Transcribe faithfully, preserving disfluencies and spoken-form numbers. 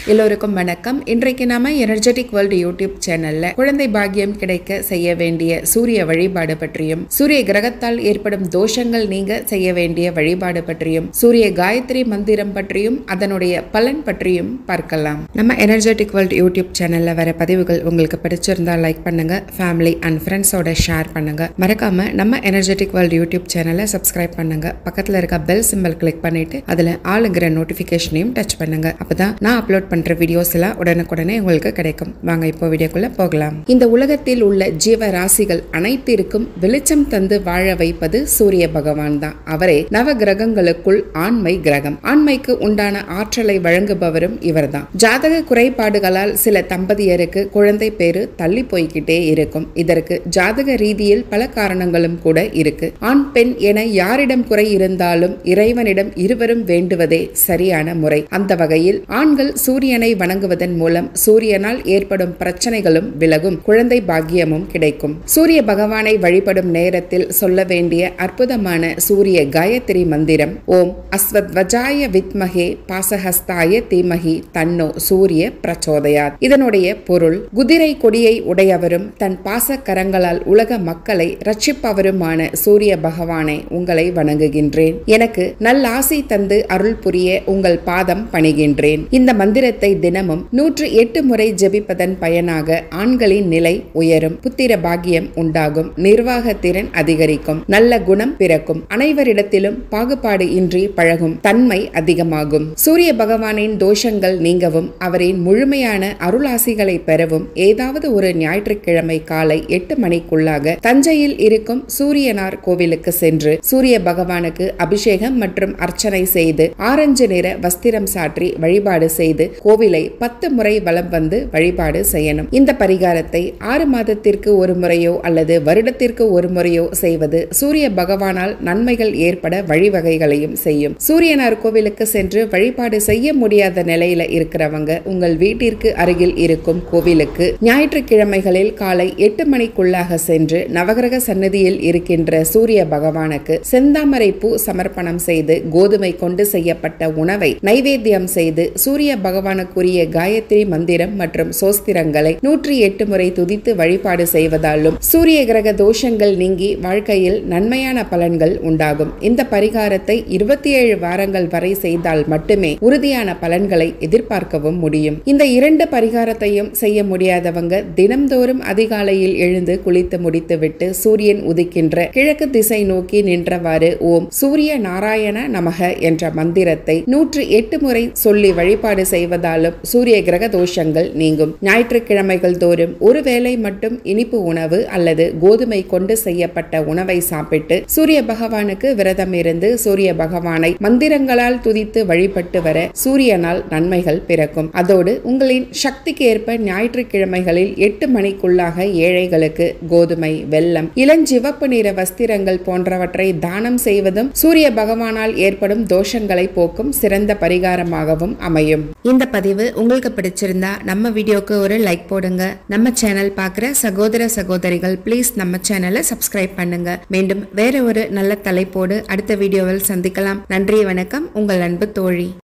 எல்லோருக்கும் வணக்கம். இன்றைக்கு நாம எனர்ஜெட்டிக் வேர்ல்ட் யூடியூப் சேனல்ல குழந்தை பாக்கியம் கிடைக்க செய்ய வேண்டிய சூரிய வழிபாடு பற்றியும், சூரிய கிரகத்தால் ஏற்படும் தோஷங்கள் நீங்க செய்ய வேண்டிய வழிபாடு பற்றியும், சூரிய காயத்ரி மந்திரம் பற்றியும் அதனுடைய பலன் பற்றியும் பார்க்கலாம். நம்ம எனர்ஜெட்டிக் வேர்ல்ட் யூடியூப் சேனல்ல வர பதிவுகள் உங்களுக்கு பிடிச்சிருந்தா லைக் பண்ணுங்க, ஃபேமிலி அண்ட் ஃப்ரெண்ட்ஸோட ஷேர் பண்ணுங்க. மறக்காம நம்ம எனர்ஜெட்டிக் வேர்ல்ட் யூடியூப் சேனலை சப்ஸ்கிரைப் பண்ணுங்க. பக்கத்துல இருக்க பெல் சிம்பல் கிளிக் பண்ணிட்டு அதுல ஆளுங்கிற நோட்டிபிகேஷனையும் டச் பண்ணுங்க. அப்பதான் நான் அப்லோட் பண்ற வீடியோஸ் எல்லாம் உடனுக்குடனே உங்களுக்கு கிடைக்கும். வாங்க இப்போ வீடியோக்குள்ள போகலாம். இந்த உலகத்தில் உள்ள ஜீவ ராசிகள் அனைத்திற்கும் வெளிச்சம் தந்து வாழ வைப்பது சூரிய பகவான் தான். அவரே நவ கிரகங்களுக்குள் ஆண்மை கிரகம். ஆண்மைக்கு உண்டான ஆற்றலை வழங்குபவரும் இவர்தான். ஜாதக குறைபாடுகளால் சில தம்பதியருக்கு குழந்தை பேரு தள்ளி போய்கிட்டே இருக்கும். இதற்கு ஜாதக ரீதியில் பல காரணங்களும் கூட இருக்கு. ஆண் பெண் என யாரிடம் குறை இருந்தாலும் இறைவனிடம் இருவரும் வேண்டுவதே சரியான முறை. அந்த வகையில் ஆண்கள் சூரியனை வணங்குவதன் மூலம் சூரியனால் ஏற்படும் பிரச்சனைகளும் விலகும், குழந்தை பாக்கியமும் கிடைக்கும். சூரிய பகவானை வழிபடும் நேரத்தில் சொல்ல வேண்டிய அற்புதமான சூரிய காயத்ரி மந்திரம் ஓம் அஸ்வத்வஜாய வித்மஹே பாசஹஸ்தாய தீமஹி தன்னோ சூரிய பிரச்சோதயாத். இதனுடைய பொருள், குதிரை கொடியை உடையவரும் தன் பாச கரங்களால் உலக மக்களை ரட்சிப்பவருமான சூரிய பகவானை உங்களை வணங்குகின்றேன். எனக்கு நல்லாசி தந்து அருள் புரிய உங்கள் பாதம் பணிகின்றேன். இந்த மந்திரத்தை தினமும் நூற்று எட்டு முறை ஜெபிப்பதன் பயனாக ஆண்களின் நிலை உயரும், புத்திர பாக்கியம் உண்டாகும், நிர்வாக திறன் அதிகரிக்கும், நல்ல குணம் பிறக்கும், அனைவரிடத்திலும் பாகுபாடு இன்றி பழகும் தன்மை அதிகமாகும். சூரிய பகவானின் தோஷங்கள் நீங்கவும் அவரின் முழுமையான அருளாசிகளை பெறவும் ஏதாவது ஒரு ஞாயிற்றுக்கிழமை காலை எட்டு மணிக்குள்ளாக தஞ்சையில் இருக்கும் சூரியனார் கோவிலுக்கு சென்று சூரிய பகவானுக்கு அபிஷேகம் மற்றும் அர்ச்சனை செய்து ஆரஞ்சு நிற வஸ்திரம் சாற்றி வழிபாடு செய்து கோவிலை பத்து முறை வலம் வந்து வழிபாடு செய்யணும். இந்த பரிகாரத்தை ஆறு மாதத்திற்கு ஒரு முறையோ அல்லது வருடத்திற்கு ஒரு முறையோ செய்வது சூரிய பகவானால் நன்மைகள் ஏற்பட வழிவகைகளையும் செய்யும். சூரியனார் கோவிலுக்கு சென்று வழிபாடு செய்ய முடியாத நிலையில இருக்கிறவங்க உங்கள் வீட்டிற்கு அருகில் இருக்கும் கோவிலுக்கு ஞாயிற்றுக்கிழமைகளில் காலை எட்டு மணிக்குள்ளாக சென்று நவகிரக சன்னதியில் இருக்கின்ற சூரிய பகவானுக்கு செந்தாமரை பூ சமர்ப்பணம் செய்து கோதுமை கொண்டு செய்யப்பட்ட உணவை நைவேத்தியம் செய்து சூரிய பகவானுக்குரிய காயத்ரி மந்திரம் மற்றும் சோஸ்திரங்களை நூற்றி எட்டு முறை துதித்து வழிபாடு செய்வதாலும் சூரிய கிரக தோஷங்கள் நீங்கி வாழ்க்கையில் நன்மையான பலன்கள் உண்டாகும். இந்த பரிகாரத்தை இருபத்தி ஏழு வாரங்கள் வரை செய்தால் மட்டுமே உறுதியான பலன்களை எதிர்பார்க்கவும் முடியும். இந்த இரண்டு பரிகாரத்தையும் செய்ய முடியாதவங்க தினம்தோறும் அதிகாலையில் எழுந்து குளித்து முடித்துவிட்டு சூரியன் உதிக்கின்ற கிழக்கு திசை நோக்கி நின்றவாறு ஓம் சூரிய நாராயண நமக என்ற மந்திரத்தை நூற்றி எட்டு முறை சொல்லி வழிபாடு செய்வதாலும் சூரிய கிரக தோஷங்கள் நீங்கும். ஞாயிற்றுக்கிழமைகள் தோறும் ஒருவேளை மட்டும் இனிப்பு உணவு அல்லது கோதுமை கொண்டு செய்யப்பட்ட உணவை சாப்பிட்டு சூரிய பகவானுக்கு விரதம் இருந்து சூரிய பகவானை மந்திரங்களால் துதித்து வழிபட்டு வர சூரியனால் நன்மைகள் பிறக்கும். அதோடு உங்களின் சக்திக்கு ஏற்ப ஞாயிற்றுக்கிழமைகளில் எட்டு மணிக்குள்ளாக ஏழைகளுக்கு கோதுமை, வெல்லம், இளஞ்சிவப்பு நிற வஸ்திரங்கள் போன்றவற்றை தானம் செய்வதும் சூரிய பகவானால் ஏற்படும் தோஷங்களை போக்கும் சிறந்த பரிகாரமாகவும் அமையும். இந்த பதிவு உங்களுக்கு பிடிச்சிருந்தா நம்ம வீடியோக்கு ஒரு லைக் போடுங்க. நம்ம சேனல் பார்க்குற சகோதர சகோதரிகள் ப்ளீஸ் நம்ம சேனலை சப்ஸ்கிரைப் பண்ணுங்க. மீண்டும் வேற ஒரு நல்ல தலைப்போடு அடுத்த வீடியோவில் சந்திக்கலாம். நன்றி, வணக்கம். உங்கள் அன்பு தோழி.